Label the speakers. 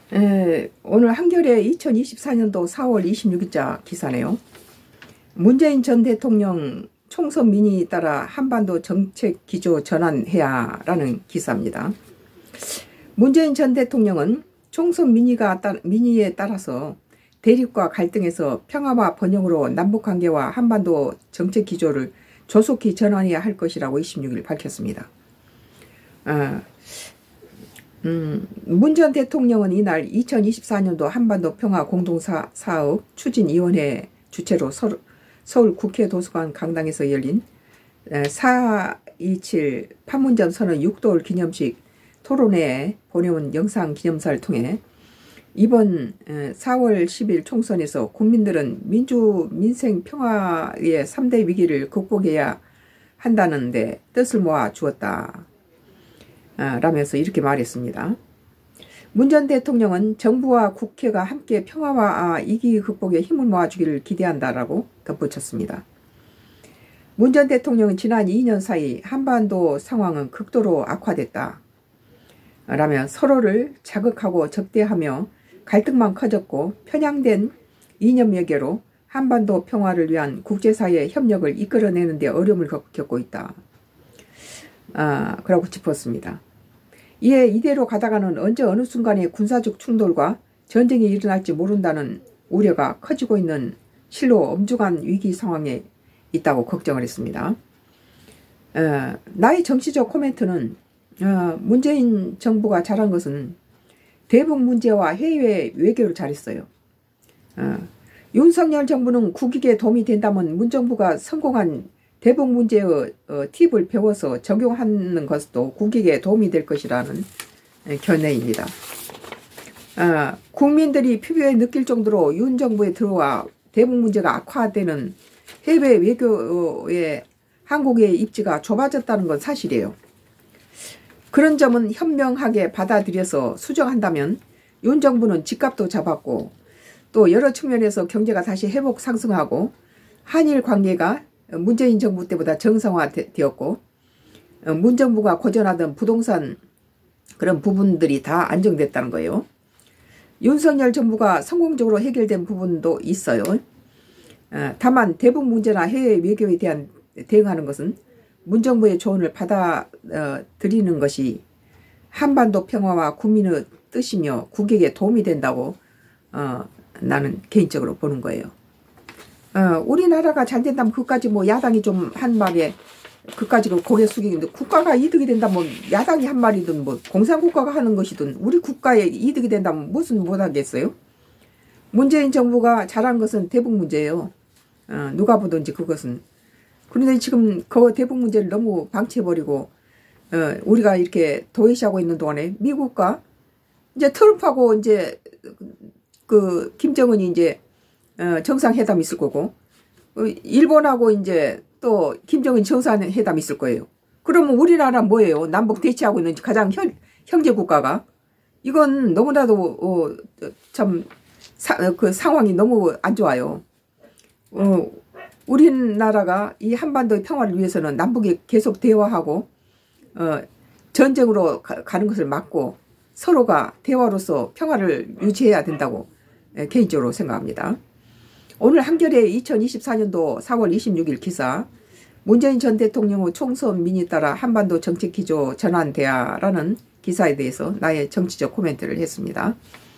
Speaker 1: 오늘 한겨레 2024년도 4월 26일자 기사네요. 문재인 전 대통령 총선 민의에 따라 한반도 정책 기조 전환해야 라는 기사입니다. 문재인 전 대통령은 총선 민의에 따라서 대립과 갈등에서 평화와 번영으로 남북관계와 한반도 정책 기조를 조속히 전환해야 할 것이라고 26일 밝혔습니다. 문 전 대통령은 이날 2024년도 한반도 평화 공동사업 추진위원회 주최로 서울 국회 도서관 강당에서 열린 4.27 판문점 선언 6돌 기념식 토론회에 보내온 영상 기념사를 통해 이번 4월 10일 총선에서 국민들은 민생 평화의 3대 위기를 극복해야 한다는 데 뜻을 모아 주었다 라면서 이렇게 말했습니다. 문 전 대통령은 정부와 국회가 함께 평화와 위기 극복에 힘을 모아주기를 기대한다라고 덧붙였습니다. 문 전 대통령은 지난 2년 사이 한반도 상황은 극도로 악화됐다 라며 서로를 자극하고 적대하며 갈등만 커졌고 편향된 이념 외교로 한반도 평화를 위한 국제사회의 협력을 이끌어내는 데 어려움을 겪고 있다. 그러고 짚었습니다. 이에 이대로 가다가는 언제 어느 순간에 군사적 충돌과 전쟁이 일어날지 모른다는 우려가 커지고 있는 실로 엄중한 위기 상황에 있다고 걱정을 했습니다. 나의 정치적 코멘트는 문재인 정부가 잘한 것은 대북 문제와 해외 외교를 잘했어요. 윤석열 정부는 국익에 도움이 된다면 문 정부가 성공한 대북 문제의 팁을 배워서 적용하는 것도 국익에 도움이 될 것이라는 견해입니다. 국민들이 피부에 느낄 정도로 윤 정부에 들어와 대북 문제가 악화되는 해외 외교에 한국의 입지가 좁아졌다는 건 사실이에요. 그런 점은 현명하게 받아들여서 수정한다면 윤 정부는 집값도 잡았고 또 여러 측면에서 경제가 다시 회복 상승하고 한일 관계가 문재인 정부 때보다 정상화되었고 문 정부가 고전하던 부동산 그런 부분들이 다 안정됐다는 거예요. 윤석열 정부가 성공적으로 해결된 부분도 있어요. 다만 대북 문제나 해외 외교에 대한 대응하는 것은 문 정부의 조언을 받아들이는 것이 한반도 평화와 국민의 뜻이며 국익에 도움이 된다고 나는 개인적으로 보는 거예요. 우리나라가 잘 된다면 그까지 뭐 야당이 좀 한 말에 그까지 고개 숙이는데 국가가 이득이 된다면 야당이 한 말이든 뭐 공산국가가 하는 것이든 우리 국가에 이득이 된다면 무슨 못하겠어요? 문재인 정부가 잘한 것은 대북 문제예요. 누가 보든지 그것은. 그런데 지금 그 대북 문제를 너무 방치해버리고 우리가 이렇게 도외시하고 있는 동안에 미국과 이제 트럼프하고 이제 그 김정은이 이제 정상회담 있을 거고 일본하고 이제 또 김정은 정상회담 있을 거예요. 그러면 우리나라 뭐예요? 남북 대치하고 있는 가장 형제 국가가 이건 너무나도 참 그 상황이 너무 안 좋아요. 우리나라가 이 한반도의 평화를 위해서는 남북이 계속 대화하고 전쟁으로 가는 것을 막고 서로가 대화로서 평화를 유지해야 된다고 개인적으로 생각합니다. 오늘 한겨레 2024년도 4월 26일 기사 문재인 전 대통령의 총선 민의에 따라 한반도 정책 기조 전환돼야 라는 기사에 대해서 나의 정치적 코멘트를 했습니다.